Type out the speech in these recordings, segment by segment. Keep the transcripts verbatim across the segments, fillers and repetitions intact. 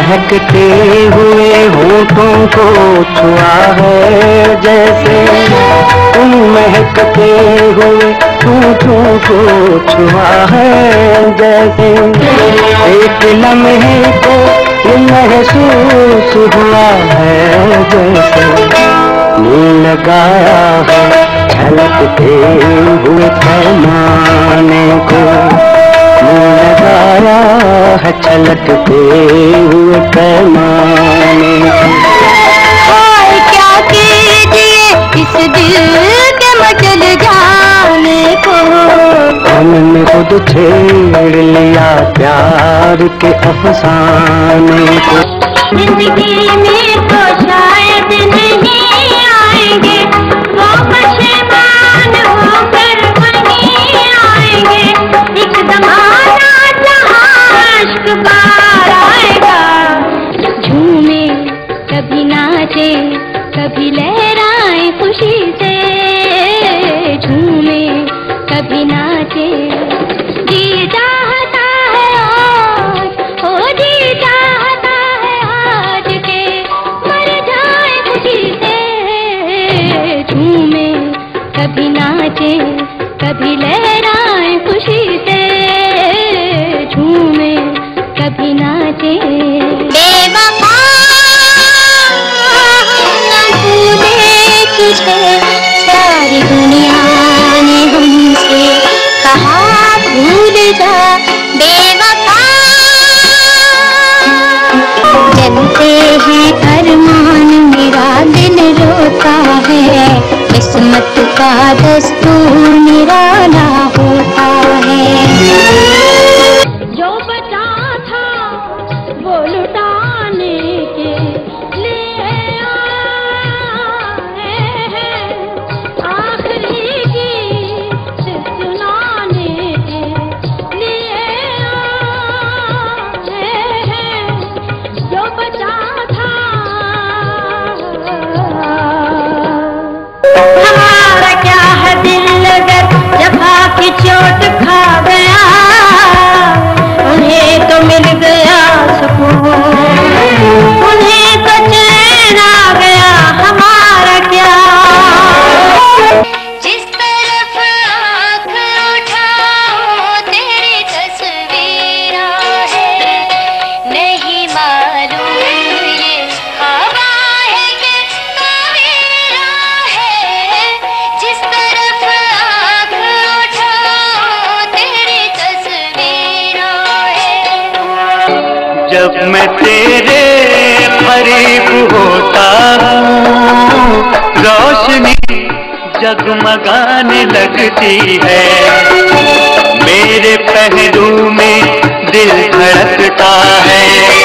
महकते हुए होठों को छुआ है जैसे, तुम महकते हुए होठों को छुआ है जैसे, एक लम्हे को ये महसूस हुआ है जैसे, नील लगाया है छलकते हुए पैमाने को, नील लगाया है छलकते हुए पैमाने को। हाय क्या कीजिए इस दिल के मचल जाने को, हमने खुद छेड़ लिया प्यार के अफसाने को। जिंदगी में तो शायद नहीं आएंगे, वापस मान होकर वहीं आएंगे, एक जमाना जहाँ इश्क बार आएगा। झूमे कभी नाचे कभी लहराए खुशी से, झूमे कभी नाचे, जी चाहता है आज, ओ जी चाहता है आज के मर जाए खुशी से। झूमे कभी नाचे कभी लहराए खुशी से, झूमे कभी नाचे। बेवफा भूले तुझे, सारी दुनिया ने हमसे कहा भूल जा बेवफा। जलते हैं अरमान मेरा दिल रोता है, किस्मत का दस्तूर निराला होता है। जो बचा था वो लुटाने के लिए आए हैं, आखिरी गीत सुनाने के लिए आए हैं, जो बचा था। हमारा क्या है दिल अगर जफा की चोट खा गया, उन्हें तो मिल गया सुकून, उन्हें तो चैन आ गया। हमारा क्या, जिस तरफ आँख उठाओ तेरी तस्वीर है, नहीं मालूम ये हवा है कि तवीरा है। जिस तरफ आँख उठाओ तेरी तस्वीर है। जब मैं तेरे करीब होता हूँ रोशनी जगमगाने लगती है, मेरे पहलू में दिल धड़कता है,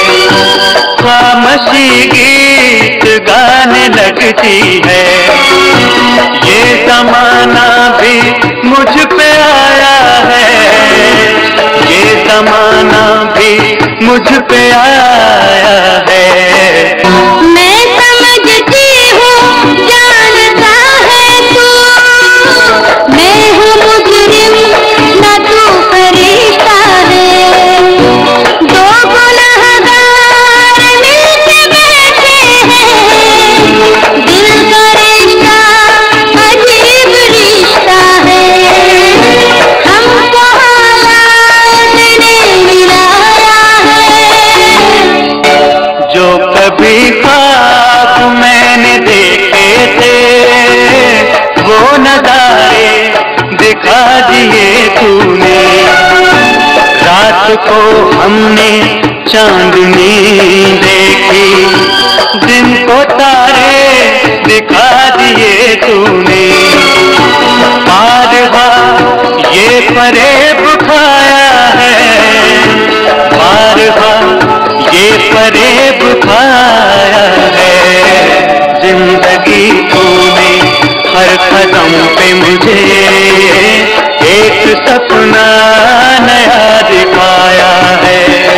खामोशी गीत गाने लगती है। ये जमाना भी मुझ पे आया है, ये जमाना भी मुझ पे आया है। मैं समझती हूँ जानता है तू, मैं हूँ मुजरिम न तू फरिश्ता है। दो गुनहगार मिलके बैठे हैं, दिल का रिश्ता अजीब रिश्ता है। हमको हालात ने मिलाया है, जो कभी ख्वाब मैंने देखे थे वो नज़ारे दिखा दिए तूने। रात को हमने चांदनी देखी, दिन को तारे दिखा दिए तूने। पारवा ये फरेब खाया है, पारवा ये फरेब खाया है। जिंदगी तूने हर कदम पे मुझे एक सपना नया दिखाया है।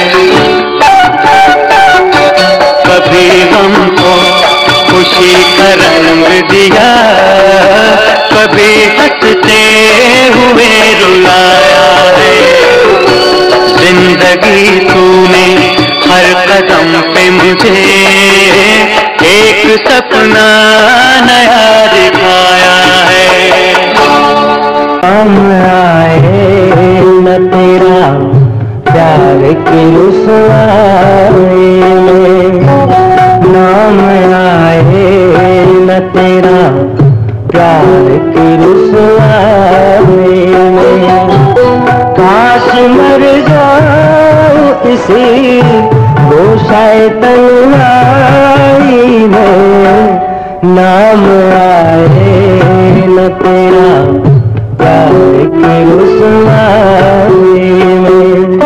कभी हमको खुशी का रंग दिया, कभी हंसते हुए रुलाया है। जिंदगी तूने हर कदम पे मुझे एक सपना नया दिखाया है। हम आए न तेरा प्यार की रुसवाई में, नाम आए न तेरा प्यार की रुसवाई में। काश मर जाऊं इसी गोशाए तन्हाई में, नाम आए न तेरा प्यार की रुसवाई में।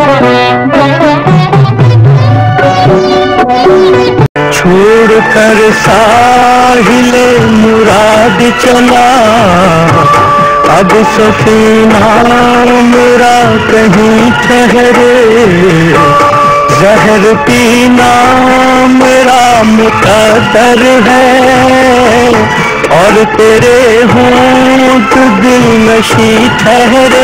छोड़ कर साहिले मुराद चला, अब सफीना मेरा कहीं ठहरे, जहर पीना मेरा मुकद्दर है, और तेरे होंठ दिल नशी ठहरे।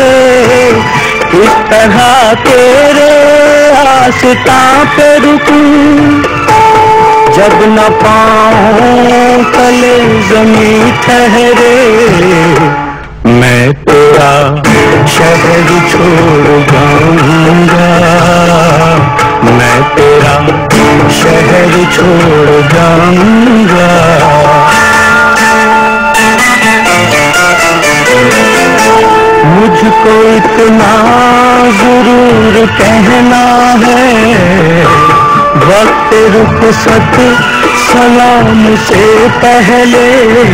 इस तरह तेरे आस्तां पे रुकूं, जब न पाऊं तले ज़मीं ठहरे। मैं तेरा शहर छोड़ जाऊंगा, मैं तेरा शहर छोड़ जाऊंगा। मुझको इतना जरूर कहना है, वक्त रुखसत सलाम से पहले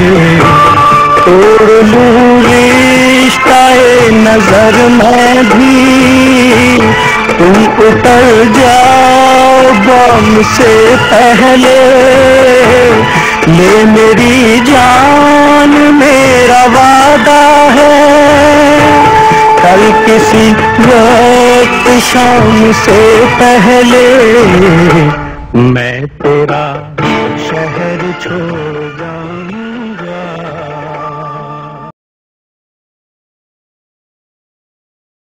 तोड़ लूं रिश्ताए नजर में भी, तुम उतर जाओ बम से पहले। ले मेरी जान मेरा वादा है, कल किसी वक्त शाम से पहले मैं तेरा शहर छोड़